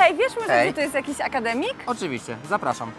Ej, wiesz może, Hej. że to jest jakiś akademik? Oczywiście, zapraszam.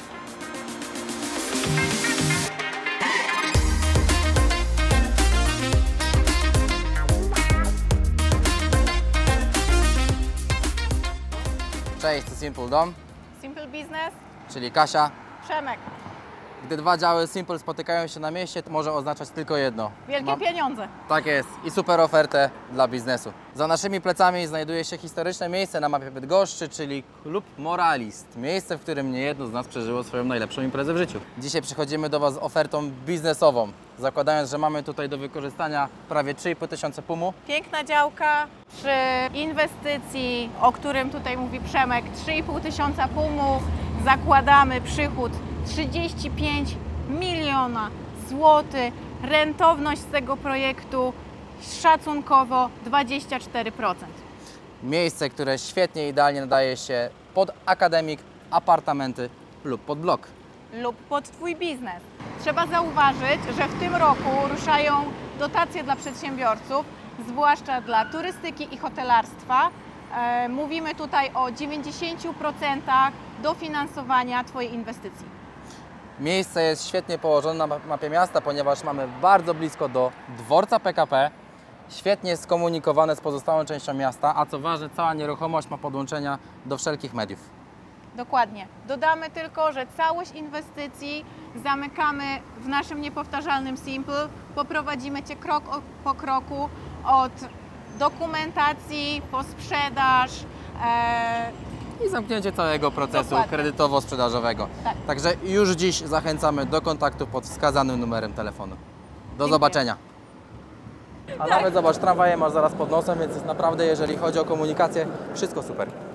Cześć, to Simple Dom, Simple Business, czyli Kasia. Przemek. Gdy dwa działy Simple spotykają się na mieście, to może oznaczać tylko jedno. Wielkie pieniądze. Tak jest i super ofertę dla biznesu. Za naszymi plecami znajduje się historyczne miejsce na mapie Bydgoszczy, czyli Klub Moralist. Miejsce, w którym niejedno z nas przeżyło swoją najlepszą imprezę w życiu. Dzisiaj przychodzimy do Was z ofertą biznesową, zakładając, że mamy tutaj do wykorzystania prawie 3,5 tysiąca pumu. Piękna działka przy inwestycji, o którym tutaj mówi Przemek, 3,5 tysiąca pumów. Zakładamy przychód 35 miliona złotych. Rentowność z tego projektu szacunkowo 24%. Miejsce, które świetnie, idealnie nadaje się pod akademik, apartamenty lub pod blok. Lub pod Twój biznes. Trzeba zauważyć, że w tym roku ruszają dotacje dla przedsiębiorców, zwłaszcza dla turystyki i hotelarstwa. Mówimy tutaj o 90% dofinansowania Twojej inwestycji. Miejsce jest świetnie położone na mapie miasta, ponieważ mamy bardzo blisko do dworca PKP, świetnie skomunikowane z pozostałą częścią miasta, a co ważne, cała nieruchomość ma podłączenia do wszelkich mediów. Dokładnie. Dodamy tylko, że całość inwestycji zamykamy w naszym niepowtarzalnym Simple. Poprowadzimy Cię krok po kroku od dokumentacji po sprzedaż. I zamknięcie całego procesu Dokładnie. kredytowo-sprzedażowego. Tak. Także już dziś zachęcamy do kontaktu pod wskazanym numerem telefonu. Do Dziękuję. zobaczenia. A nawet zobacz, tramwaje masz zaraz pod nosem, więc jest naprawdę, jeżeli chodzi o komunikację, wszystko super.